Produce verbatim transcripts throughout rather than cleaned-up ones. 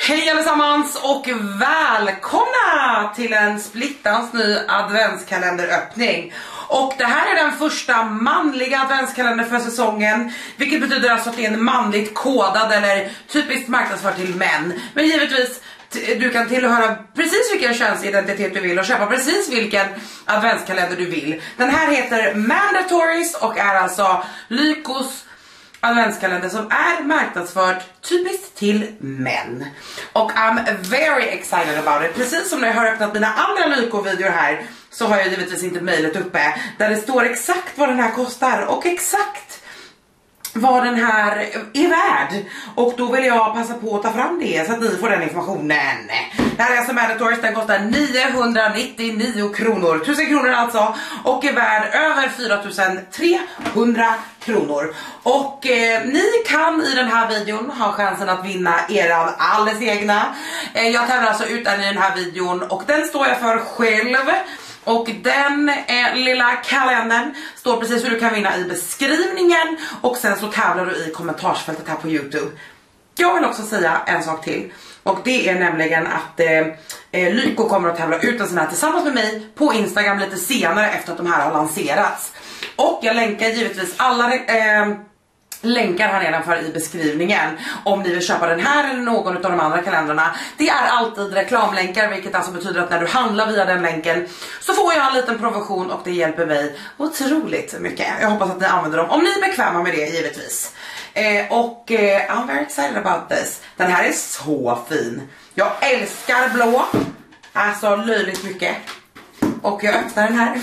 Hej allesammans och välkomna till en splittans ny adventskalenderöppning. Och det här är den första manliga adventskalender för säsongen, vilket betyder alltså att det är en manligt kodad eller typiskt marknadsförd till män. Men givetvis, du kan tillhöra precis vilken könsidentitet du vill och köpa precis vilken adventskalender du vill. Den här heter Mandatories och är alltså Lykos adventskalender som är marknadsförd typiskt till män. Och I'm very excited about it. Precis som när jag har öppnat mina andra Lyko-videor här, så har jag givetvis inte mejlet uppe där det står exakt vad den här kostar och exakt vad den här är värd. Och då vill jag passa på att ta fram det så att ni får den informationen. Det här är alltså Mandatories, den kostar niohundranittionio kronor, tusen kronor alltså, och är värd över fyra tusen trehundra kronor. Och eh, ni kan i den här videon ha chansen att vinna eran alldeles egna. Eh, jag tävlar alltså ut den i den här videon och den står jag för själv. Och den eh, lilla kalendern står precis hur du kan vinna i beskrivningen. Och sen så tävlar du i kommentarsfältet här på YouTube. Jag vill också säga en sak till. Och det är nämligen att eh, Lyko kommer att tävla ut en sån här tillsammans med mig på Instagram lite senare efter att de här har lanserats. Och jag länkar givetvis alla eh, länkar här nedanför i beskrivningen om ni vill köpa den här eller någon av de andra kalendrarna. Det är alltid reklamlänkar, vilket alltså betyder att när du handlar via den länken så får jag en liten provision och det hjälper mig otroligt mycket. Jag hoppas att ni använder dem om ni är bekväma med det givetvis. Eh, och eh, I'm very excited about this. Den här är så fin. Jag älskar blå. Alltså löjligt mycket. Och jag öppnar den här.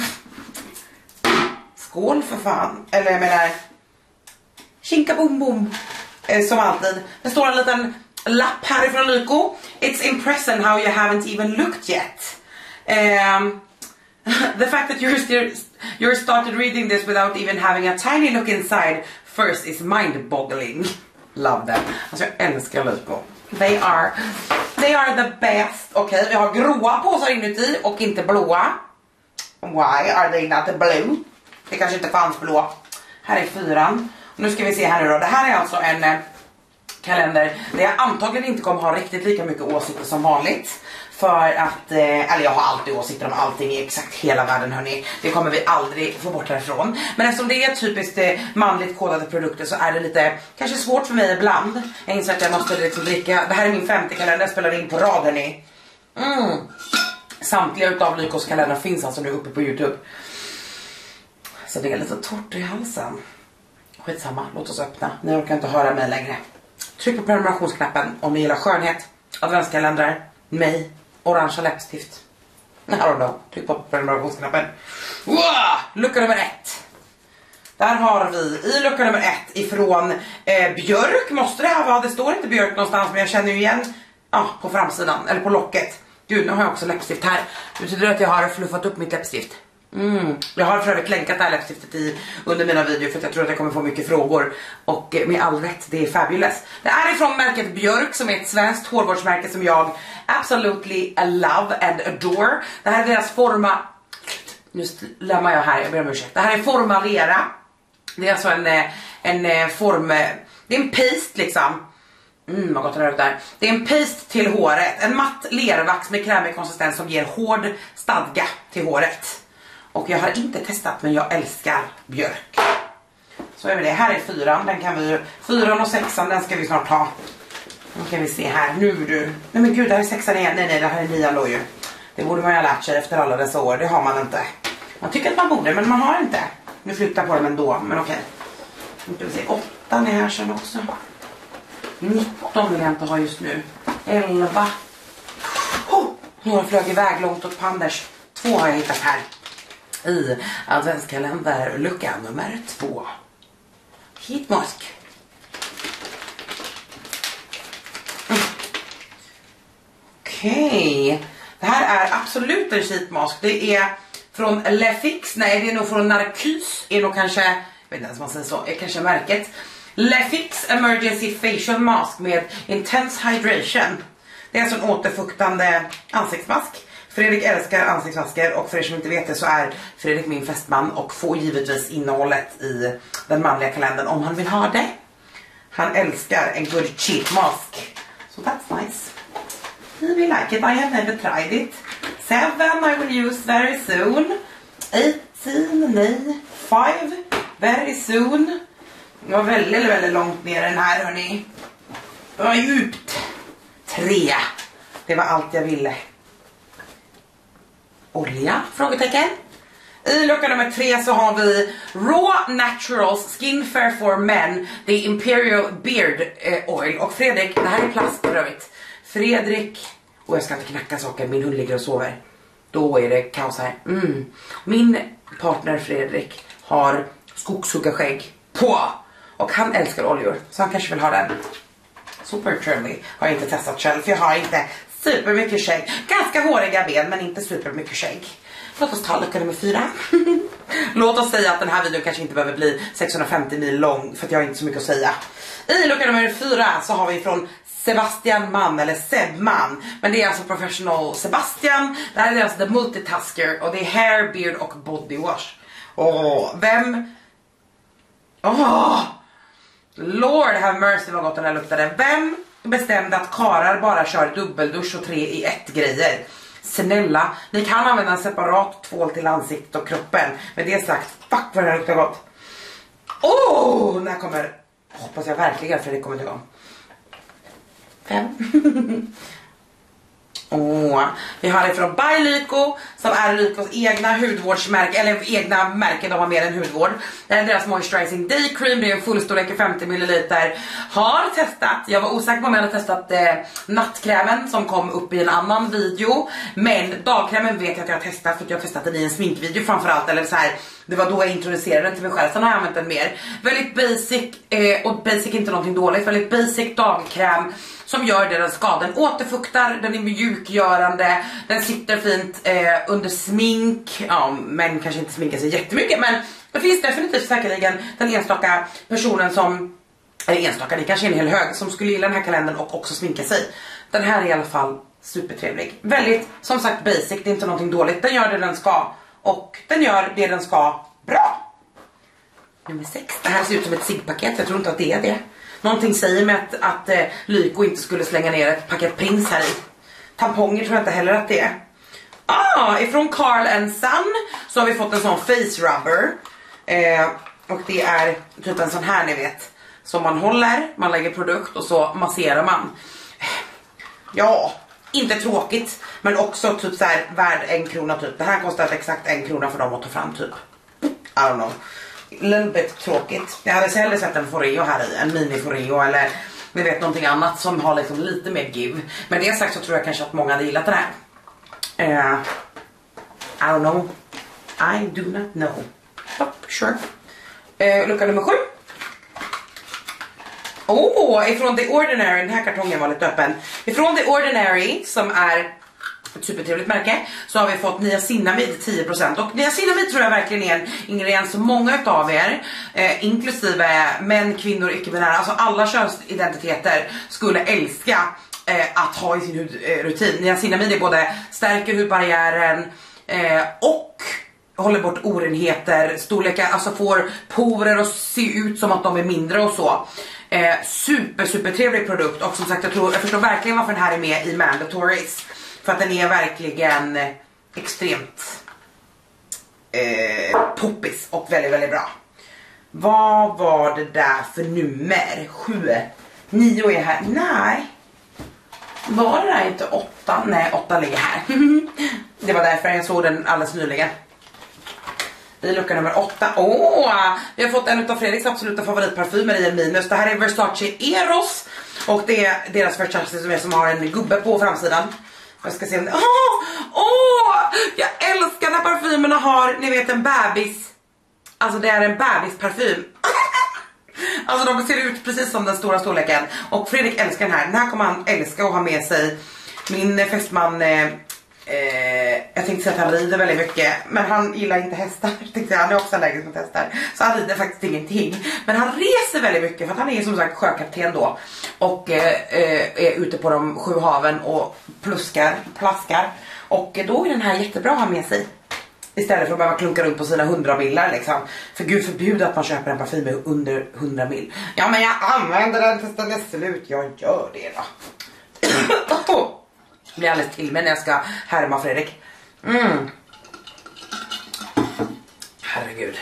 Skål för fan. Eller jag menar Kinka bom bom. Eh, som alltid. Det står en liten lapp härifrån Lyko. It's impressive how you haven't even looked yet. Um, the fact that you're still you're started reading this without even having a tiny look inside first is mind-boggling. Love them. Alltså jag älskar Lyko. They are They are the best. Okej, okay, vi har gråa påsar inuti och inte blåa. Why are they not blue? Det kanske inte fanns blå. Här är fyran. Nu ska vi se här nu då. Det här är alltså en eh, kalender där jag antagligen inte kommer ha riktigt lika mycket åsikter som vanligt. För att, eh, eller jag har alltid åsikter om allting i exakt hela världen, hörni. Det kommer vi aldrig få bort härifrån. Men eftersom det är typiskt eh, manligt kodade produkter så är det lite, kanske svårt för mig ibland. Jag inser att jag måste liksom dricka. Det här är min femte kalender, jag spelar in på rad, hörni. Mm. Samtliga utav Lykos kalender finns alltså nu uppe på YouTube. Så det är lite torrt i halsen. Skitsamma, låt oss öppna. Ni orkar inte höra mig längre. Tryck på prenumerationsknappen om ni gillar skönhet, adventskalendrar, mig, orangea läppstift. I don't know, tryck på prenumerationsknappen. Wow! Lucka nummer ett. Där har vi i lucka nummer ett ifrån eh, Björk. Måste det här vara? Det står inte Björk någonstans, men jag känner ju igen ah, på framsidan, eller på locket. Gud, nu har jag också läppstift här. Det betyder att jag har fluffat upp mitt läppstift. Mm. Jag har för övrigt länkat det här läppstiftet i, under mina videor för att jag tror att jag kommer få mycket frågor. Och med all rätt, det är fabulous. Det är ifrån märket Björk som är ett svenskt hårvårdsmärke som jag absolutely love and adore. Det här är deras Forma... Nu lämnar jag här, jag ber om ursäkt. Det här är Formalera. Det är alltså en, en form... Det är en paste liksom. Mm, vad gott det är där. Det är en paste till håret. En matt lervax med krämig konsistens som ger hård stadga till håret. Och jag har inte testat, men jag älskar Björk. Så är vi det. Här är fyran. Den kan vi ju... Fyran och sexan, den ska vi snart ha. Nu kan vi se här. Nu du. Nej men gud, det här är sexan igen. Nej, nej, det här är nian då ju. Det borde man ju ha lärt sig efter alla dessa år. Det har man inte. Man tycker att man borde, men man har inte. Nu flyttar på dem ändå, men okej. Nu ska vi se. Åttan är här sen också. nitton vill jag inte ha just nu. elva. Oh, några flög iväg långt åt Panders. Två har jag hittat här. I adventskalender lucka nummer två. Heatmask. Mm. Okej. Okay. Det här är absolut en sheetmask. Det är från Lefix. Nej, det är nog från Narcus. Är nog kanske, jag vet inte ens vad man säger så, är kanske märket. Lefix Emergency Facial Mask med Intense Hydration. Det är alltså en återfuktande ansiktsmask. Fredrik älskar ansiktsmasker och för er som inte vet det så är Fredrik min fästman och får givetvis innehållet i den manliga kalendern om han vill ha det. Han älskar en good cheap mask. Så so that's nice. We like it, I have never tried it. Seven, I will use very soon. Eighteen, nej. Five, very soon. Det var väldigt, väldigt långt ner den här, hörni. Det var djupt. Tre. Det var allt jag ville. Olja? Frågetecken. I lucka nummer tre så har vi Raw Naturals Skin Fair for Men, The Imperial Beard Oil. Och Fredrik, det här är plast för övrigt. Fredrik, och jag ska inte knacka saker, min hund ligger och sover. Då är det kaos här. Mm. Min partner Fredrik har skogshuggarskägg på. Och han älskar oljor, så han kanske vill ha den. Super trendy. Har jag inte testat själv, för jag har inte super mycket skägg. Ganska håriga ben, men inte super mycket skägg. Låt oss ta lucka nummer fyra. Låt oss säga att den här videon kanske inte behöver bli sexhundrafemtio mil lång, för att jag har inte så mycket att säga. I lucka nummer fyra så har vi från Sebastian Mann, eller Sebman. Men det är alltså Professional Sebastian. Det här är alltså The Multitasker. Och det är hair, beard och body wash. Åh, vem... Åh! Lord have mercy vad gott den här luktade. Vem bestämde att karar bara kör dubbeldusch och tre i ett grejer? Snälla, ni kan använda en separat tvål till ansiktet och kroppen. Med det sagt, fuck vad den här luktar gott. Åh, oh, när kommer... Hoppas jag verkligen för det kommer igång. Fem. Oh, vi har det från By Lyko, som är Lykos egna hudvårdsmärke, eller egna märken, de har mer än hudvård. Det är deras Moisturizing Day Cream, det är en fullstorlek i femtio milliliter. Har testat, jag var osäker på om jag hade testat eh, nattkrämen som kom upp i en annan video. Men dagkrämen vet jag att jag har testat, för att jag har testat den i en sminkvideo framförallt. Eller så här, det var då jag introducerade den till mig själv, sen har jag använt den mer. Väldigt basic, eh, och basic inte någonting dåligt, väldigt basic dagkräm. Som gör det den ska. Den återfuktar, den är mjukgörande, den sitter fint eh, under smink. Ja, men kanske inte sminkar sig jättemycket. Men det finns definitivt säkerligen den enstaka personen som, eller enstaka, det kanske är en hel hög, som skulle gilla den här kalendern och också sminka sig. Den här är i alla fall supertrevlig. Väldigt, som sagt, basic, det är inte någonting dåligt. Den gör det den ska. Och den gör det den ska bra. Nummer sex. Det här ser ut som ett ciggpaket, jag tror inte att det är det. Någonting säger mig att, att eh, Lyko inte skulle slänga ner ett paket Prins här i. Tamponger tror jag inte heller att det är. Ah, ifrån Carl and Son så har vi fått en sån face rubber. Eh, och det är typ en sån här, ni vet. Som man håller, man lägger produkt och så masserar man. Ja, inte tråkigt. Men också typ så här värd en krona typ. Det här kostar exakt en krona för dem att ta fram typ. I don't know. Little bit tråkigt. Jag hade hellre sett en Foreo här i, en mini Foreo eller ni vet någonting annat som har liksom lite mer give. Men det sagt så tror jag kanske att många hade gillat den här. uh, I don't know. I do not know. Oh, sure. uh, Lucka nummer sju. Åh, oh, ifrån The Ordinary. Den här kartongen var lite öppen. Ifrån The Ordinary, som är ett supertrevligt märke, så har vi fått niacinamid tio procent. Och niacinamid tror jag verkligen är en ingrediens som många av er, eh, inklusive män, kvinnor, icke-binära, alltså alla könsidentiteter skulle älska eh, att ha i sin hudrutin. Eh, niacinamid är både stärker hudbarriären eh, och håller bort orenheter, storlekar, alltså får porer att se ut som att de är mindre och så. Eh, super, super trevlig produkt. Och som sagt, jag, tror, jag förstår verkligen varför den här är med i Mandatories. För att den är verkligen extremt eh, poppis och väldigt, väldigt bra. Vad var det där för nummer? Sju. Nio är här. Nej. Var det där inte åtta? Nej, åtta ligger här. Det var därför jag såg den alldeles nyligen. I lucka nummer åtta. Åh, vi har fått en av Fredriks absoluta favoritparfymer i en minus. Det här är Versace Eros. Och det är deras Versace som, är, som har en gubbe på framsidan. Jag ska se om det... Åh, åh, jag älskar när parfymerna har, ni vet, en bebis. Alltså det är en bebisparfym. Alltså de ser ut precis som den stora storleken. Och Fredrik älskar den här. Den här kommer han älska att ha med sig. Min fästman... Eh, Eh, jag tänkte säga att han rider väldigt mycket, men han gillar inte hästar. Tänkte jag, han är också allergisk mot hästar, så han rider faktiskt ingenting. Men han reser väldigt mycket för att han är som sagt sjökapten då. Och eh, är ute på de sju haven och pluskar, plaskar. Och då är den här jättebra att ha med sig. Istället för att behöva klunka runt på sina hundra millar liksom. För gud förbjuder att man köper en parfym under hundra mil. Ja, men jag använder den tills den är slut. Jag gör det då. blir alldeles till mig när jag ska härma Fredrik. Mm. Herregud.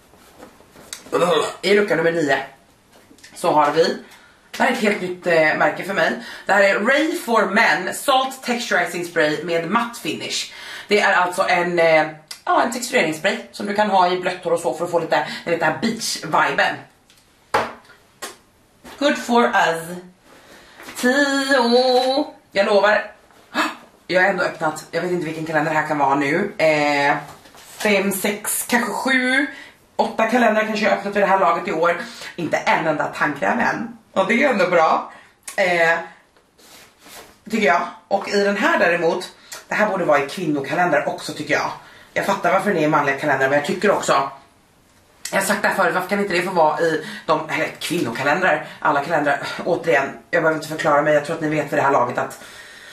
I lucka nummer nio så har vi, det här är ett helt nytt eh, märke för mig. Det här är Ray for Men Salt Texturizing Spray med matt finish. Det är alltså en, eh, ja, en textureringsspray som du kan ha i blöttor och så för att få lite, lite här beach-viben. Good for us. Tio. Jag lovar. Jag har ändå öppnat, jag vet inte vilken kalender det här kan vara nu. Eh, fem, sex, kanske sju, åtta kalendrar kanske jag har öppnat vid det här laget i år. Inte en enda tandkräm än. Och det är ändå bra. Eh, tycker jag. Och i den här däremot, det här borde vara i kvinnokalender också tycker jag. Jag fattar varför det är manliga kalendrar, men jag tycker också, jag har sagt det här förut, varför kan inte det få vara i de, eller kvinnokalendrar, alla kalendrar. Återigen, jag behöver inte förklara mig, jag tror att ni vet för det här laget att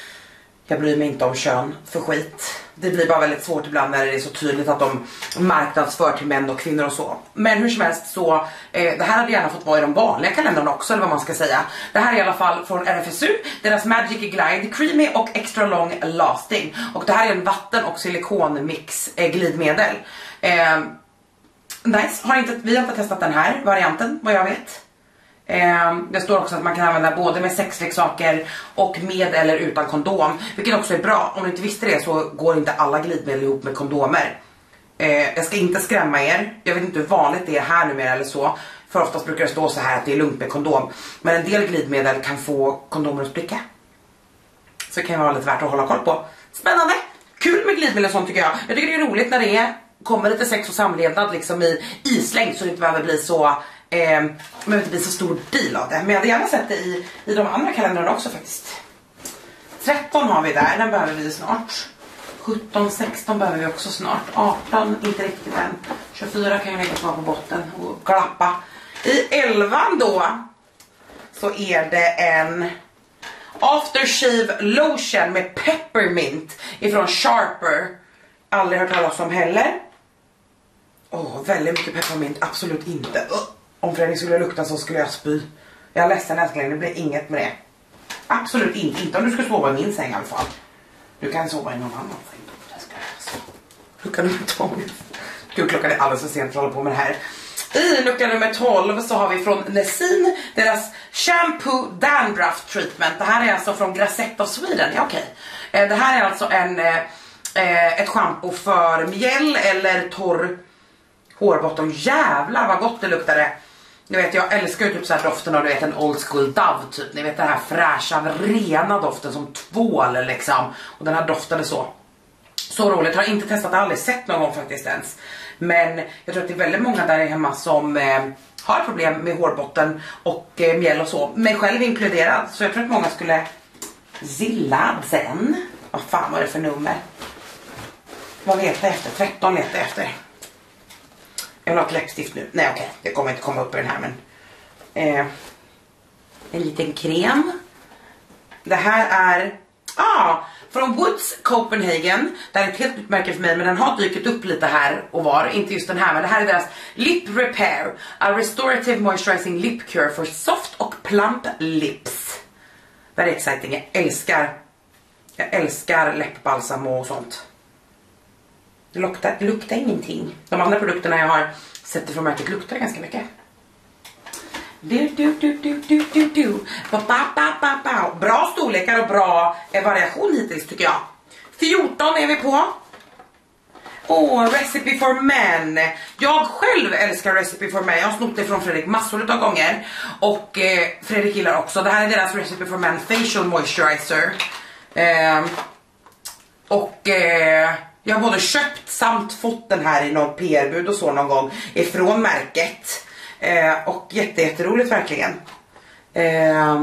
jag bryr mig inte om kön för skit. Det blir bara väldigt svårt ibland när det är så tydligt att de marknadsför till män och kvinnor och så. Men hur som helst så, eh, det här hade gärna fått vara i de vanliga kalendrarna också, eller vad man ska säga. Det här är i alla fall från R F S U, deras Magic Glide Creamy och Extra Long Lasting. Och det här är en vatten- och silikonmix eh, glidmedel. Eh, nice, har inte, vi har inte testat den här varianten, vad jag vet. Eh, det står också att man kan använda både med sexleksaker och med eller utan kondom, vilket också är bra. Om du inte visste det så går inte alla glidmedel ihop med kondomer. eh, Jag ska inte skrämma er. Jag vet inte hur vanligt det är här numera eller så, för oftast brukar det stå så här att det är lugnt med kondom. Men en del glidmedel kan få kondomer att spricka. Så det kan vara lite värt att hålla koll på. Spännande, kul med glidmedel och sånt tycker jag. Jag tycker det är roligt när det är, kommer lite sex och samlevnad liksom i islängd, så det inte behöver bli så Eh, men det blir så stor deal av det. Men jag hade gärna sett det i, i de andra kalendrarna också faktiskt. tretton har vi där, den behöver vi snart. sjutton, sexton behöver vi också snart. arton, inte riktigt än. tjugofyra kan jag lägga kvar på botten och klappa. I elvan då så är det en aftershave lotion med peppermint ifrån Sharper. Aldrig hört talas om heller. Åh, oh, väldigt mycket peppermint, absolut inte. uh. Om Fredrik skulle lukta så skulle jag spy. Jag är ledsen älskling, det blir inget med det. Absolut inte, inte om du ska sova i min säng i alla fall. Du kan sova i någon annan säng. Lucka nummer tolv. Gud, klockan är alldeles för sent för att hålla på med det här. I lucka nummer tolv så har vi från Nessin deras Shampoo Dandruff Treatment. Det här är alltså från Grazette of Sweden, ja okej. Okay. Det här är alltså en, eh, ett shampoo för mjäll eller torr hårbotten. Jävlar vad gott det luktade. Ni vet, jag älskar ju typ så här doften av, du vet, en old school Dove typ. Ni vet den här fräscha, rena doften som tvål liksom. Och den här doftade så. Så roligt, jag har inte testat, aldrig sett någon gång faktiskt ens. Men jag tror att det är väldigt många där hemma som eh, har problem med hårbotten och eh, mjäll och så. Mig själv inkluderad. Så jag tror att många skulle zilla den. Vad fan var det för nummer? Vad letar jag efter? tretton letar jag efter. Jag vill ha ett läppstift nu. Nej okej, okay. Det kommer inte komma upp i den här, men eh, en liten krem. Det här är ah, från Woods Copenhagen. Det här är ett helt nytt märke för mig, men den har dykt upp lite här och var. Inte just den här, men det här är deras Lip Repair, a restorative moisturizing lip cure for soft och plump lips. Very exciting, jag älskar Jag älskar läppbalsam och sånt. Det luktar, det luktar ingenting. De andra produkterna jag har sett ifrån märket luktar ganska mycket. Du, du, du, du, du, du, du. Ba, ba, ba, ba, ba. Bra storlekar och bra variation hittills tycker jag. fjorton är vi på. Åh, oh, Recipe for Men. Jag själv älskar Recipe for Men. Jag har snott det från Fredrik massor av gånger. Och eh, Fredrik gillar också. Det här är deras Recipe for Men Facial Moisturizer. Eh, och eh, jag har både köpt samt fått den här i någon P R-bud och så någon gång ifrån märket. Eh, och jätte, jätteroligt verkligen. Eh,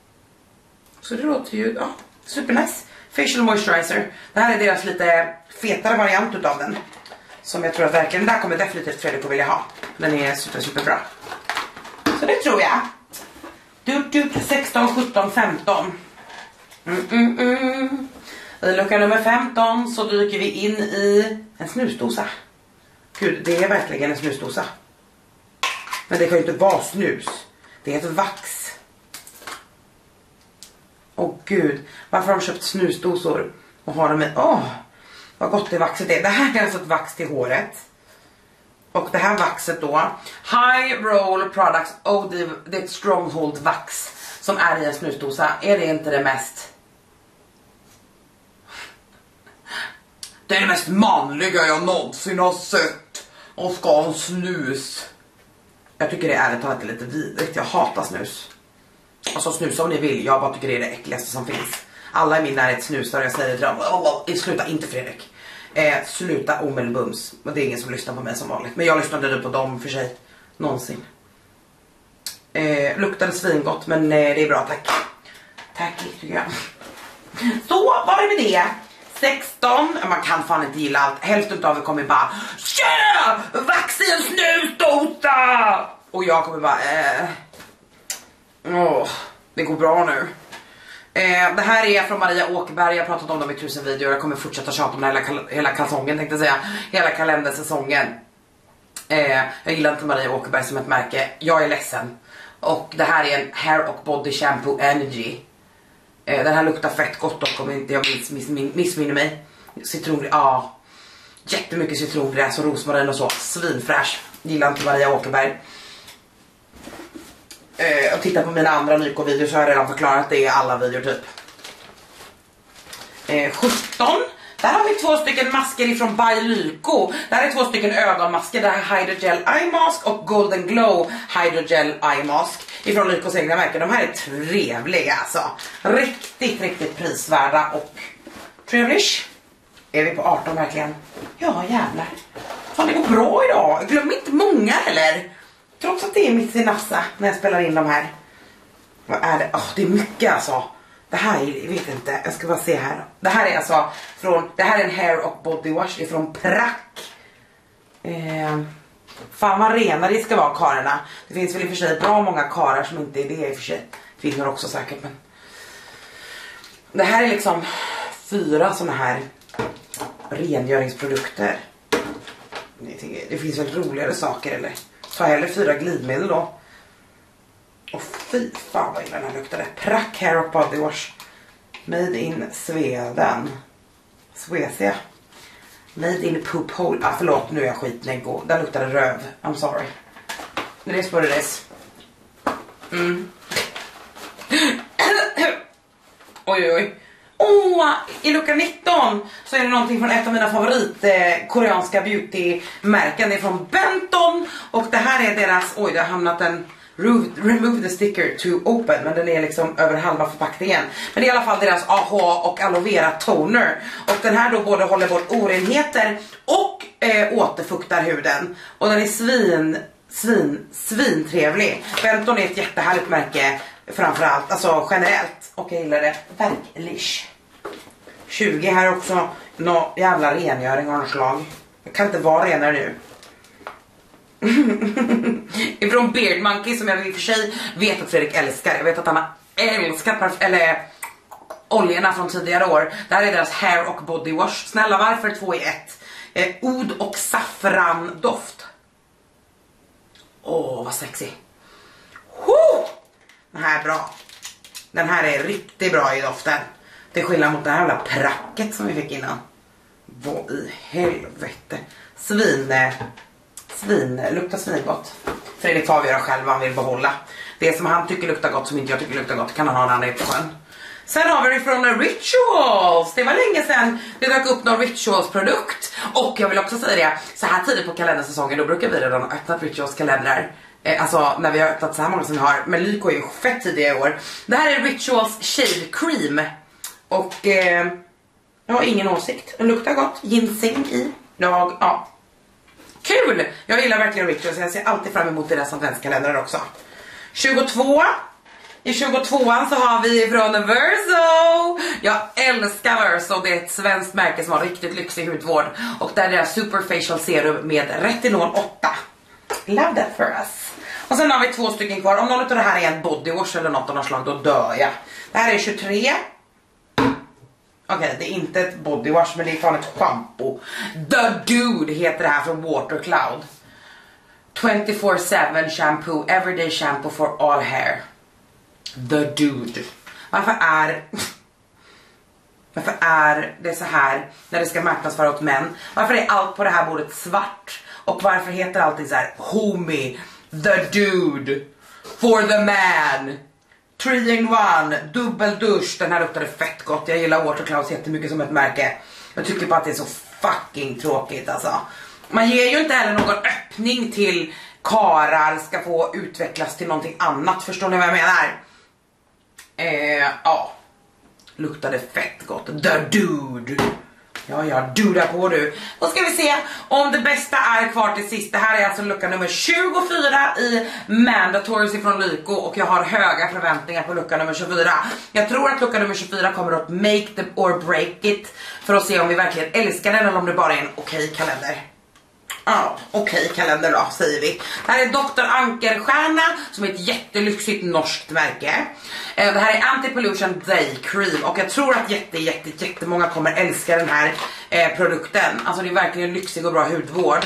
så det låter ju, ja, supernice. Facial Moisturizer. Det här är deras lite fetare variant utav den. Som jag tror att verkligen, där kommer definitivt Fredrik att vilja ha. Den är super, super bra. Så det tror jag. Du, du, sexton, sjutton, femton. Mm, mm, mm. I lucka nummer femton så dyker vi in i en snusdosa. Gud, det är verkligen en snusdosa. Men det kan ju inte vara snus. Det är ett vax. Åh gud, varför har de köpt snusdosor och har dem i? Åh, oh, vad gott det vaxet är. Det här är alltså ett vax till håret. Och det här vaxet då, High Roll Products oh, det, det är ett Stronghold vax som är i en snusdosa. Är det inte det mest? Det är det mest manliga jag någonsin har sett. Och ska ha en snus. Jag tycker det är ärligt talat lite vidrigt. Jag hatar snus. Alltså snusa om ni vill. Jag bara tycker det är det äckligaste som finns. Alla i min närhet snusar och jag säger till dem, sluta inte Fredrik. Eh, sluta omedelbums. Och det är ingen som lyssnar på mig som vanligt. Men jag lyssnade nu på dem för sig. Någonsin. Eh, luktade svingott men eh, det är bra, tack. Tack tycker jag. Så var det med det. sexton, man kan fan inte gilla allt. Hälften av er kommer bara tja, vax i en snusdosa. Och jag kommer bara eh. Åh, det går bra nu. eh, Det här är från Maria Åkerberg. Jag har pratat om dem i tusen videor. Jag kommer fortsätta tjata om den hela, kal hela kalsongen tänkte jag säga. Hela kalendersäsongen. eh, Jag gillar inte Maria Åkerberg som ett märke. Jag är ledsen. Och det här är en hair och body shampoo energy. Den här luktar fett gott dock om inte jag miss, miss, missminner mig. Citron, ja. Jättemycket citrongräs och rosmarin och så. Svinfräsch. Gillar inte Maria Åkerberg. Eh, och titta på mina andra Lyko-videor så har jag redan förklarat det i alla videor typ. Eh, sjutton. Där har vi två stycken masker ifrån By Lyko. Det här är två stycken ögonmasker. Det här är Hydrogel Eye Mask och Golden Glow Hydrogel Eye Mask ifrån Lykos egna märken. De här är trevliga alltså. Riktigt, riktigt prisvärda och trevlish. Är vi på arton verkligen? Ja, jävlar. Fan, det går bra idag. Glöm inte många eller? Trots att det är mitt i nassa när jag spelar in de här. Vad är det? Oh, det är mycket alltså. Det här är, jag vet inte, jag ska bara se här. Det här är alltså från, det här är en hair och body wash ifrån Prack. Eh, fan vad rena det ska vara kararna. Det finns väl i och för sig bra många karar som inte är det i och för sig. Kvinnor också säkert, men det här är liksom fyra såna här rengöringsprodukter. Det finns väl roligare saker eller? Ta hellre fyra glidmedel då. Och fy fan vad illa den här luktade. Prack hair och body wash. Made in Sweden. Suecia. Made in poop hole. Ah, förlåt, nu är jag skitnägg och den luktade röv. I'm sorry. Det är spår det. Mm. Oj oj. Åh, oh, i lucka nitton så är det någonting från ett av mina favorit eh, koreanska beauty-märken. Det är från Benton. Och det här är deras, oj det har hamnat en remove the sticker to open. Men den är liksom över halva förpackningen. Men det är i alla fall deras A H och aloe vera toner. Och den här då både håller bort orenheter och eh, återfuktar huden. Och den är svin, svin, svin trevlig. Benton är ett jättehärligt märke framförallt, alltså generellt. Och jag gillar det verkligen. tjugo här också. Nå jävla rengöring av något slag. Jag kan inte vara renare nu. Ifrån Beard Monkey som jag i och för sig vet att Fredrik älskar. Jag vet att han har älskat eller oljorna från tidigare år. Det här är deras hair och body wash. Snälla, varför två i ett? Eh, Oud och saffran doft. Åh, vad sexy. Woo! Den här är bra. Den här är riktigt bra i doften. Det är skillnad mot det här jävla pracket som vi fick innan. Vad i helvete. Svin, svin, luktar svingott. Fredrik får avgöra själv vad han vill behålla. Det som han tycker luktar gott som inte jag tycker luktar gott kan han ha när han är på sjön. Sen har vi det från Rituals. Det var länge sedan det dök upp någon Rituals produkt. Och jag vill också säga det, så här tidigt på kalendersäsongen då brukar vi redan ha öppnat Rituals kalendrar. Eh, alltså när vi har öppnat så här många som vi har. Men Lyko är ju fett tidiga i år. Det här är Rituals Shave Cream. Och eh, jag har ingen åsikt. Den luktar gott. Ginseng i. Jag, ja. Kul! Jag gillar verkligen Rituals. Jag ser alltid fram emot deras adventskalendrar också. tjugotvå. I tjugotvåan så har vi från Verso. Jag älskar Verso. Det är ett svenskt märke som har riktigt lyxig hudvård. Och där är deras Super Facial Serum med retinol åtta. Love that for us. Och sen har vi två stycken kvar. Om någon av det här är en body wash eller något av något slag, då dör jag. Det här är tjugotre. Okej, okay, det är inte ett body wash, men det är fan ett shampoo. The Dude heter det här från Watercloud. twenty-four seven shampoo, everyday shampoo for all hair. The Dude. Varför är... Varför är det så här när det ska marknadsföra åt män? Varför är allt på det här bordet svart? Och varför heter alltid så här homie, the dude, for the man, three in one, dubbel dusch. Den här luktade fett gott. Jag gillar Waterclouds jättemycket som ett märke. Jag tycker bara att det är så fucking tråkigt alltså. Man ger ju inte heller någon öppning till karar ska få utvecklas till någonting annat. Förstår ni vad jag menar? Eh, ja. Luktade fett gott. The dude. Ja, ja, duda på du. Då ska vi se om det bästa är kvar till sist. Det här är alltså lucka nummer tjugofyra i Mandatories ifrån Lyko. Och jag har höga förväntningar på lucka nummer tjugofyra. Jag tror att lucka nummer tjugofyra kommer att make the or break it. För att se om vi verkligen älskar den eller om det bara är en okej kalender. Ja, ah, okej okay, kalender då, säger vi. Det här är doktor Ankerstjärna som är ett jättelyxigt norskt märke. eh, Det här är Anti-Pollution Day Cream. Och jag tror att jätte, jätte, jättemånga kommer älska den här eh, produkten. Alltså det är verkligen lyxig och bra hudvård.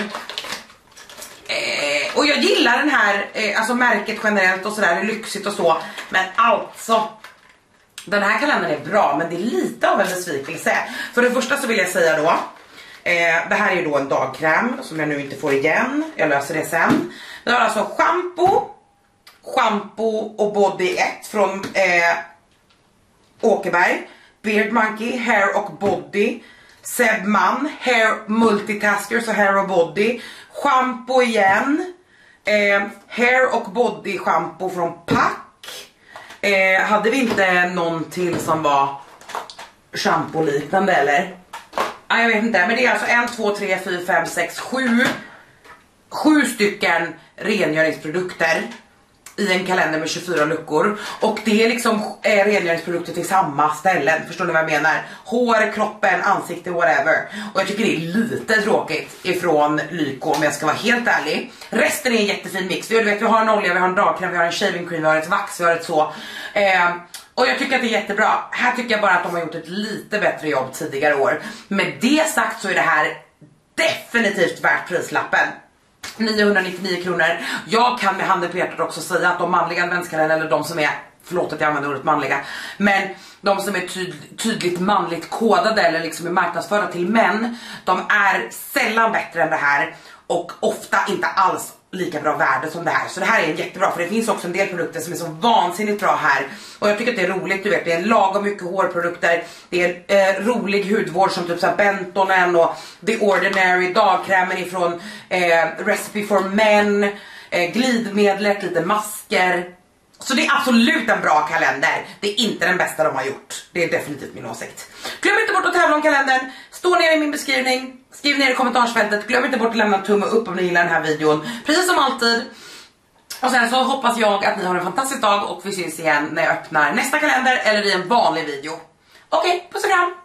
eh, Och jag gillar den här, eh, alltså märket generellt och sådär, det är lyxigt och så. Men alltså, den här kalendern är bra, men det är lite av en besvikelse. För det första så vill jag säga då, Eh, det här är ju då en dagkräm som jag nu inte får igen. Jag löser det sen. Vi har alltså shampoo, shampoo och body ett från eh, Åkerberg, Beard Monkey, hair och body, Sebman, hair multitasker, så hair och body, shampoo igen, eh, hair och body shampoo från Pack. Eh, hade vi inte någon till som var shampoo liknande eller? Ja, jag vet inte, men det är alltså en, två, tre, fyra, fem, sex, sju Sju stycken rengöringsprodukter i en kalender med tjugofyra luckor. Och det är liksom eh, rengöringsprodukter till samma ställen. Förstår ni vad jag menar? Hår, kroppen, ansikte, whatever. Och jag tycker det är lite tråkigt ifrån Lyko om jag ska vara helt ärlig. Resten är en jättefin mix. Vi, vet, vi har en olja, vi har en dagkräm, vi har en shaving cream, vi har ett vax, vi har ett så eh, och jag tycker att det är jättebra. Här tycker jag bara att de har gjort ett lite bättre jobb tidigare år. Med det sagt så är det här definitivt värt prislappen. niohundranittionio kronor. Jag kan med handen på hjärtat också säga att de manliga adventskalendern, eller de som är, förlåt att jag använder ordet manliga, men de som är tyd, tydligt manligt kodade eller liksom är marknadsförda till män, de är sällan bättre än det här och ofta inte alls lika bra värde som det här. Så det här är jättebra, för det finns också en del produkter som är så vansinnigt bra här. Och jag tycker att det är roligt, du vet, det är lagom mycket hårprodukter. Det är eh, rolig hudvård som typ så här Bentonen och The Ordinary, dagkrämen ifrån eh, Recipe for Men, eh, glidmedlet, lite masker. Så det är absolut en bra kalender. Det är inte den bästa de har gjort. Det är definitivt min åsikt. Glöm inte bort att tävla om kalendern. Stå ner i min beskrivning. Skriv ner i kommentarsfältet. Glöm inte bort att lämna en tumme upp om ni gillar den här videon. Precis som alltid. Och sen så hoppas jag att ni har en fantastisk dag. Och vi syns igen när jag öppnar nästa kalender eller i en vanlig video. Okej, puss och kram.